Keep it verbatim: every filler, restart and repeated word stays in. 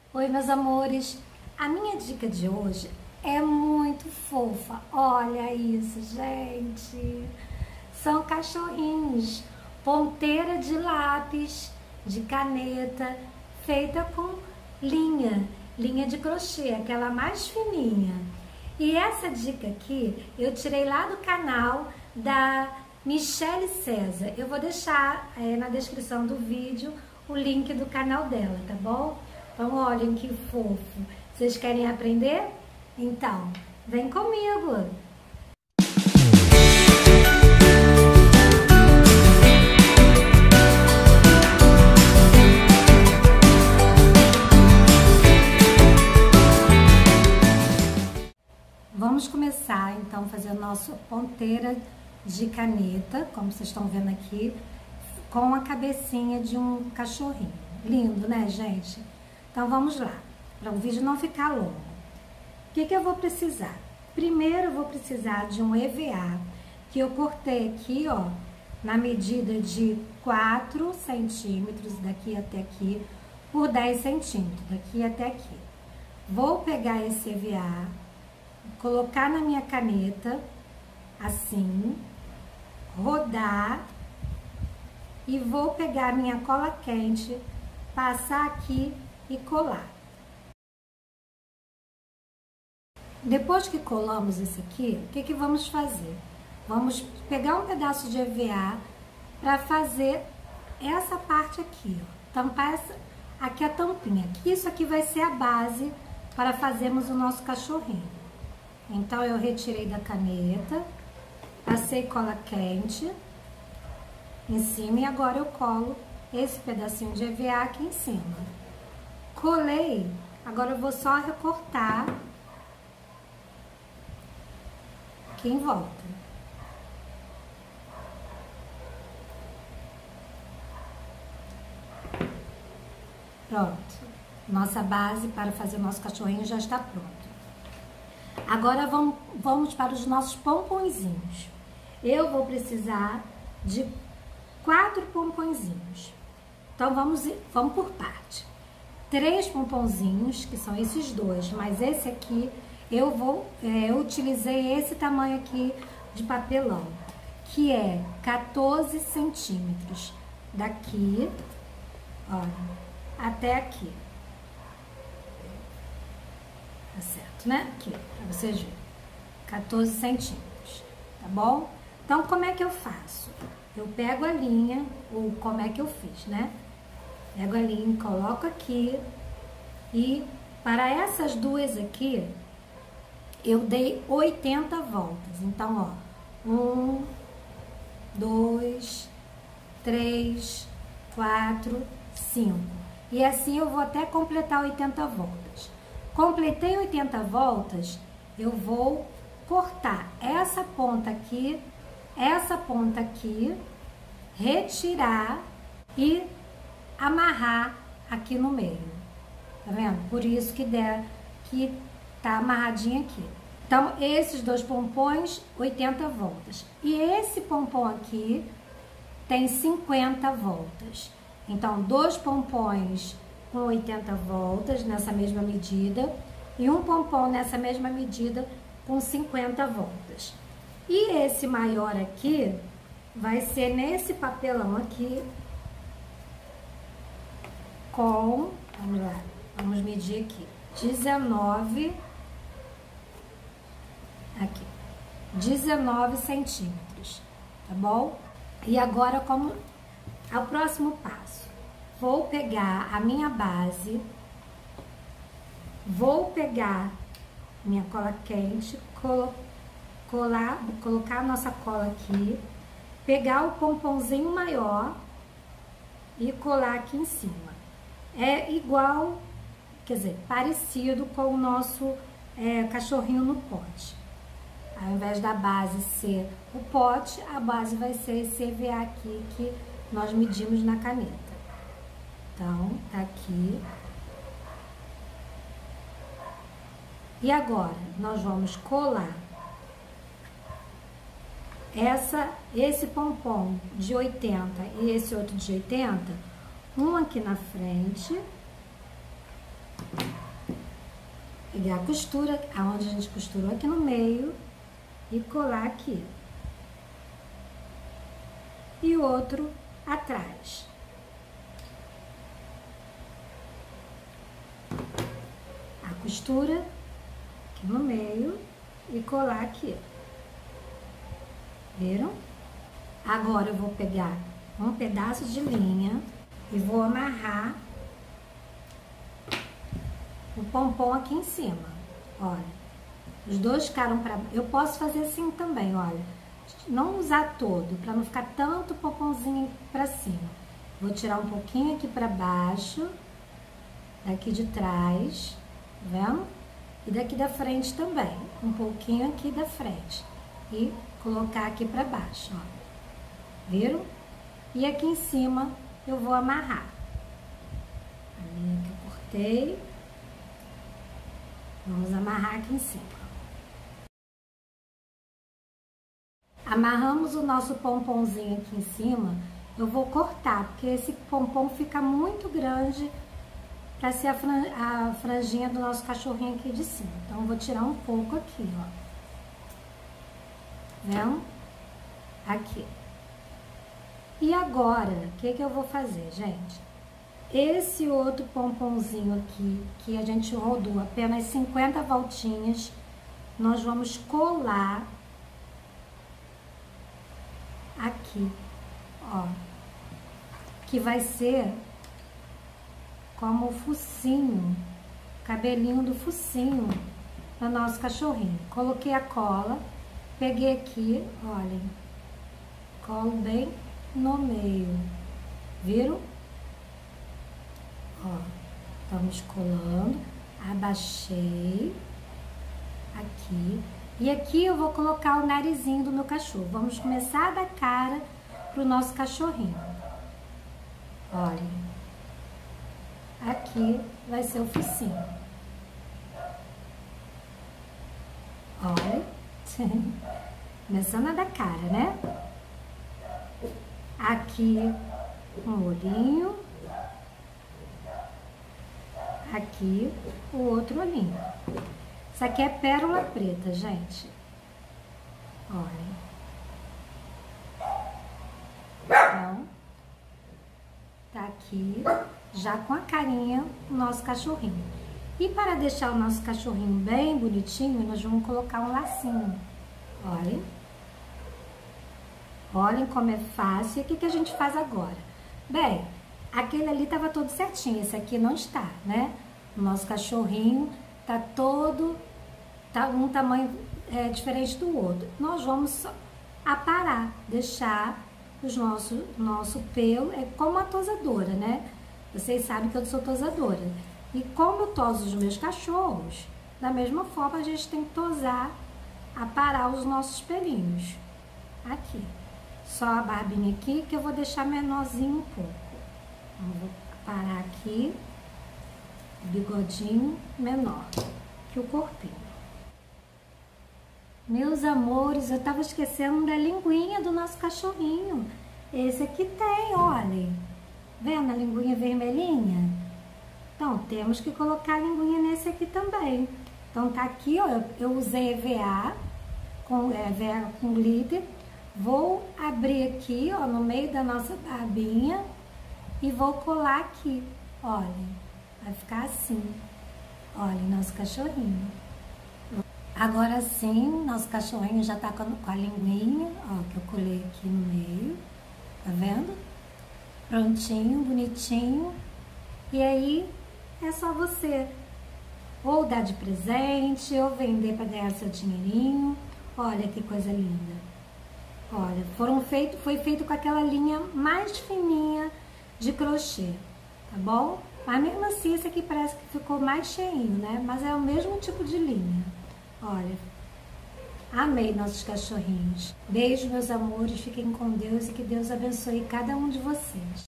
Oi, meus amores! A minha dica de hoje é muito fofa. Olha isso, gente! São cachorrinhos, ponteira de lápis, de caneta, feita com linha, linha de crochê, aquela mais fininha. E essa dica aqui eu tirei lá do canal da Michele César. Eu vou deixar é, na descrição do vídeo o link do canal dela, tá bom? Então, olhem que fofo. Vocês querem aprender? Então, vem comigo! Vamos começar, então, fazer nossa ponteira de caneta, como vocês estão vendo aqui, com a cabecinha de um cachorrinho. Lindo, né, gente? Então, vamos lá, para o vídeo não ficar longo. O que que eu vou precisar? Primeiro, eu vou precisar de um E V A, que eu cortei aqui, ó, na medida de quatro centímetros, daqui até aqui, por dez centímetros, daqui até aqui. Vou pegar esse E V A, colocar na minha caneta, assim, rodar, e vou pegar minha cola quente, passar aqui e colar. Depois que colamos isso aqui, o que que vamos fazer? Vamos pegar um pedaço de E V A para fazer essa parte aqui, ó. Tampar essa, aqui a tampinha. Isso aqui vai ser a base para fazermos o nosso cachorrinho. Então, eu retirei da caneta, passei cola quente em cima e agora eu colo esse pedacinho de E V A aqui em cima. Colei, agora eu vou só recortar aqui em volta. Pronto, nossa base para fazer o nosso cachorrinho já está pronta. Agora vamos, vamos para os nossos pomponzinhos. Eu vou precisar de quatro pomponzinhos. Então vamos, vamos por parte. Três pomponzinhos, que são esses dois, mas esse aqui eu vou, é, eu utilizei esse tamanho aqui de papelão, que é quatorze centímetros, daqui, olha, até aqui. Tá certo, né? Aqui, pra vocês verem, quatorze centímetros, tá bom? Então, como é que eu faço? Eu pego a linha, ou como é que eu fiz, né? Pego a linha, coloco aqui e para essas duas aqui, eu dei oitenta voltas. Então, ó, um, dois, três, quatro, cinco. E assim eu vou até completar oitenta voltas. Completei oitenta voltas, eu vou cortar essa ponta aqui, essa ponta aqui, retirar e amarrar aqui no meio, tá vendo? Por isso que der, que tá amarradinho aqui. Então, esses dois pompons, oitenta voltas. E esse pompom aqui tem cinquenta voltas. Então, dois pompons com oitenta voltas, nessa mesma medida, e um pompom nessa mesma medida com cinquenta voltas. E esse maior aqui vai ser nesse papelão aqui, com, vamos lá, vamos medir aqui, dezenove, aqui, dezenove centímetros, tá bom? E agora, como é o próximo passo? Vou pegar a minha base, vou pegar minha cola quente, colo, colar, colocar a nossa cola aqui, pegar o pomponzinho maior e colar aqui em cima. É igual, quer dizer, parecido com o nosso é, cachorrinho no pote. Ao invés da base ser o pote, a base vai ser esse E V A aqui que nós medimos na caneta. Então, tá aqui. E agora, nós vamos colar essa, esse pompom de oitenta e esse outro de oitenta, um aqui na frente pegar a costura, aonde a gente costurou aqui no meio, e colar aqui. E o outro atrás. A costura aqui no meio e colar aqui. Viram? Agora eu vou pegar um pedaço de linha e vou amarrar o pompom aqui em cima. Olha, os dois ficaram para... Eu posso fazer assim também, olha. Não usar todo, para não ficar tanto pomponzinho para cima. Vou tirar um pouquinho aqui para baixo, daqui de trás, tá vendo? E daqui da frente também, um pouquinho aqui da frente. E colocar aqui para baixo, ó. Viram? E aqui em cima eu vou amarrar. A linha que eu cortei. Vamos amarrar aqui em cima. Amarramos o nosso pomponzinho aqui em cima. Eu vou cortar, porque esse pompom fica muito grande para ser a, fran a franjinha do nosso cachorrinho aqui de cima. Então, eu vou tirar um pouco aqui, ó. Vendo? Aqui. E agora, o que que eu vou fazer, gente? Esse outro pomponzinho aqui, que a gente rodou apenas cinquenta voltinhas, nós vamos colar aqui, ó, que vai ser como o focinho, cabelinho do focinho do nosso cachorrinho. Coloquei a cola, peguei aqui, olhem, colo bem no meio, viram? Ó, estamos colando, abaixei aqui. E aqui eu vou colocar o narizinho do meu cachorro. Vamos começar a dar cara pro nosso cachorrinho. Olha. Aqui vai ser o focinho. Olha. Começando a dar cara, né? Aqui um olhinho. Aqui o outro olhinho. Isso aqui é pérola preta, gente. Olha. Então, tá aqui já com a carinha o nosso cachorrinho. E para deixar o nosso cachorrinho bem bonitinho, nós vamos colocar um lacinho. Olhem. Olhem como é fácil. E o que que a gente faz agora? Bem, aquele ali estava todo certinho, esse aqui não está, né? O nosso cachorrinho tá todo... tá um tamanho é, diferente do outro. Nós vamos aparar, deixar os nosso, nosso pelo, é como a tosadora, né? Vocês sabem que eu sou tosadora. E como eu toso os meus cachorros, da mesma forma a gente tem que tosar, aparar os nossos pelinhos. Aqui. Só a barbinha aqui que eu vou deixar menorzinho um pouco. Então, vou parar aqui, o bigodinho menor que o corpinho. Meus amores, eu tava esquecendo da linguinha do nosso cachorrinho. Esse aqui tem, olhem. Vendo a linguinha vermelhinha? Então, temos que colocar a linguinha nesse aqui também. Então, tá aqui, ó, eu, eu usei E V A com, é, V A com glitter. Vou abrir aqui, ó, no meio da nossa barbinha e vou colar aqui. Olhem, vai ficar assim. Olhem, nosso cachorrinho. Agora sim, nosso cachorrinho já tá com a linguinha, ó, que eu colei aqui no meio, tá vendo? Prontinho, bonitinho. E aí, é só você ou dar de presente, ou vender para ganhar seu dinheirinho. Olha que coisa linda. Olha, foram feito, foi feito com aquela linha mais fininha de crochê, tá bom? Mas mesmo assim, esse aqui parece que ficou mais cheinho, né? Mas é o mesmo tipo de linha. Olha, amei nossos cachorrinhos. Beijo, meus amores, fiquem com Deus e que Deus abençoe cada um de vocês.